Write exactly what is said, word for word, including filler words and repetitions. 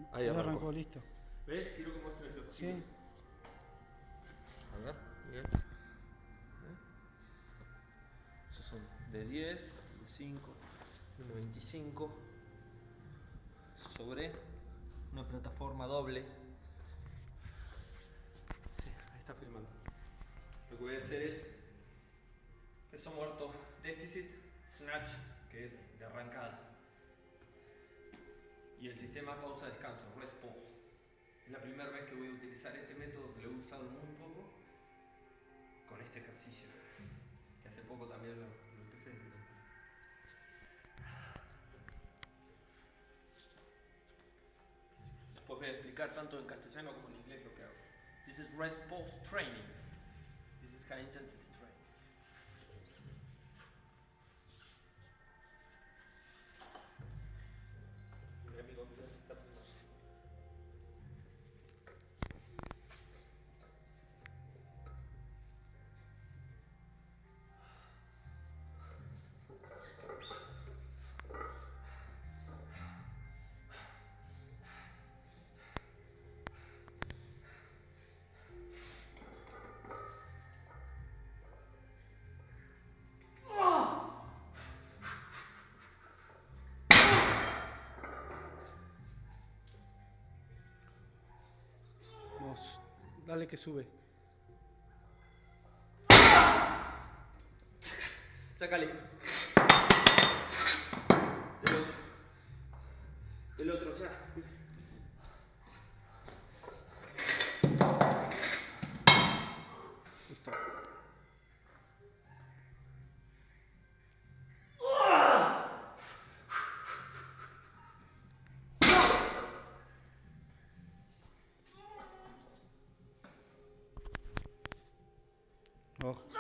Ahí Ahí arrancó. arrancó, listo. ¿Ves? Quiero que muestres los Sí. A ver, bien. Esos son de diez, de cinco, de veinticinco. Sobre una plataforma doble. Sí, ahí está filmando. Lo que voy a hacer es peso muerto déficit, snatch, que es de arrancada. Y el sistema pausa-descanso, rest pause. Es la primera vez que voy a utilizar este método, que lo he usado muy poco, con este ejercicio, que hace poco también lo, lo empecé a implementar. Después voy a explicar tanto en castellano como en inglés lo que hago. This is rest pause training. This is high intensity training. Mi amigo Andrés está filmando. Vamos, dale que sube. Sácale. Del otro. Del otro, ya. Listo. Ojo.